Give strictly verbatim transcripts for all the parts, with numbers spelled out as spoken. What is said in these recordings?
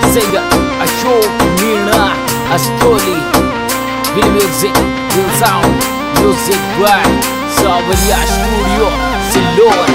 singer Ashok Meena Astoli. Will music, will sound, music by Savarya Studio, Silor.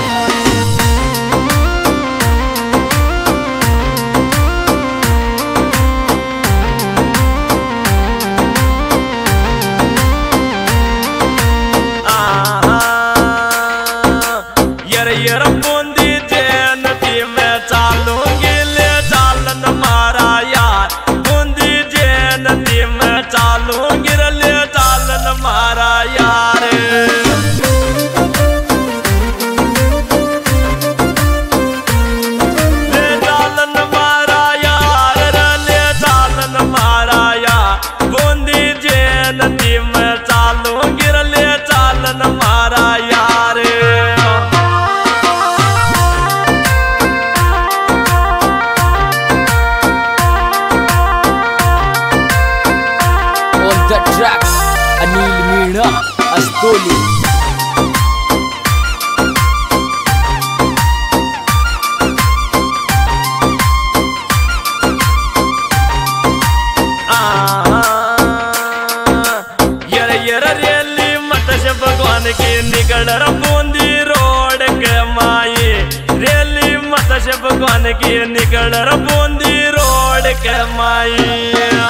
Anil Meena Astoli. भगवान की निकल Bundi road के माई रेली मत से भगवान की निकल बूंदी रोड के माई।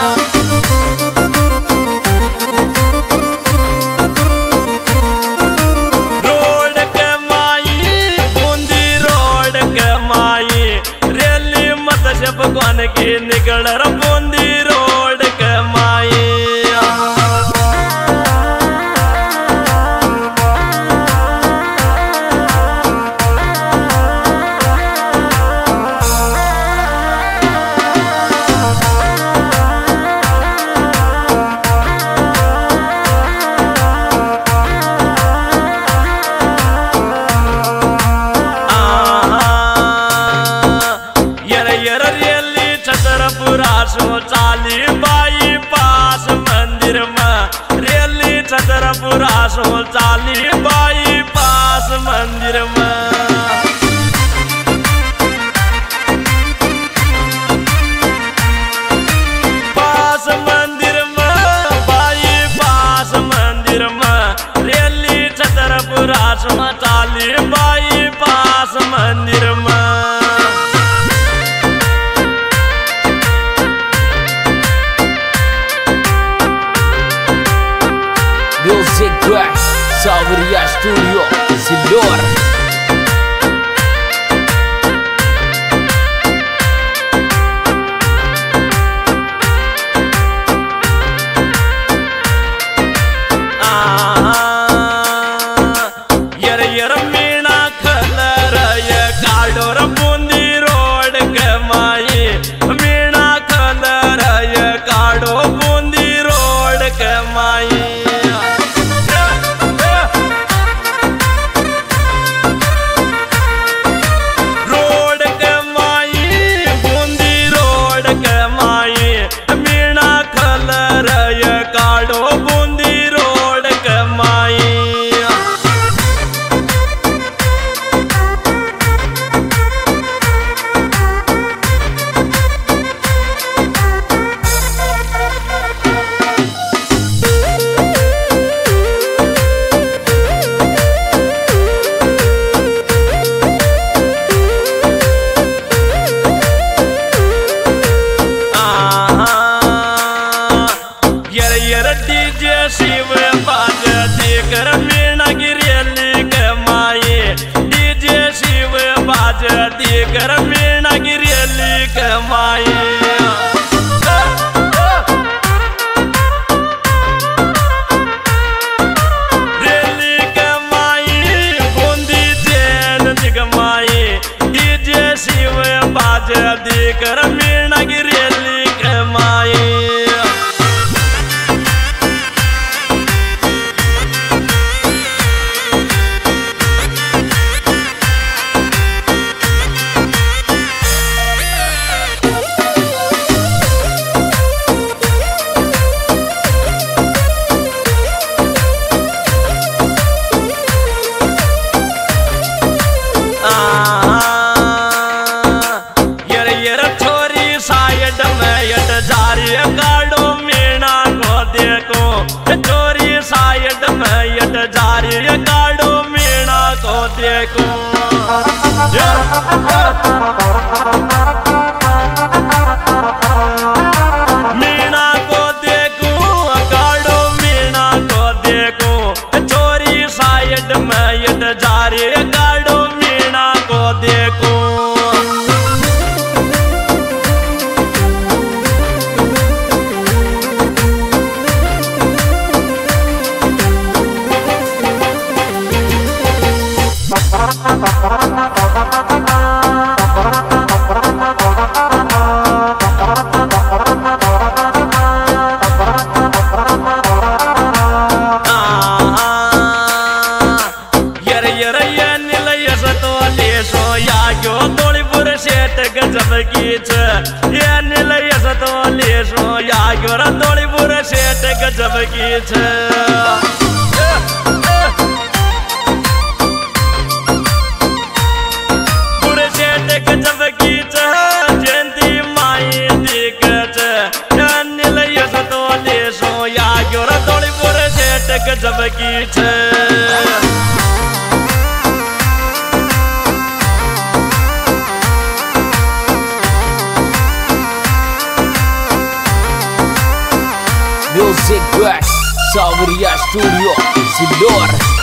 रोड के माई बूंदी रोड के माई रेली मत से भगवान की निकल बूंदी रोड के माई। चाली बाई पास मंदिर में रेली छतरपुरा सो चाली बाई पास मंदिर में। पास मंदिर में बाई पास मंदिर में रेली छतरपुरा सो चाली बाई पास मंदिर में। Music by Savarya Studio, Silor. DJ Shiv बाज देकर मीना गिरेली के माई डीजे शिव बाज देकर मीना गिरेली के माई। रेली के माई बूंदी जैन दिग माई डीजे शिव बाज देकर मीना गिरेली के माई। नील यस तो लेशो या गोरा तोड़ी बुरे सेठ गजब की छे बुरे सेठ गजब की छे जयंती माई दिख छे नील यस तो लेशो या गोरा तोड़ी बुरे सेठ गजब की छे Music Box Saweria Studio Sidor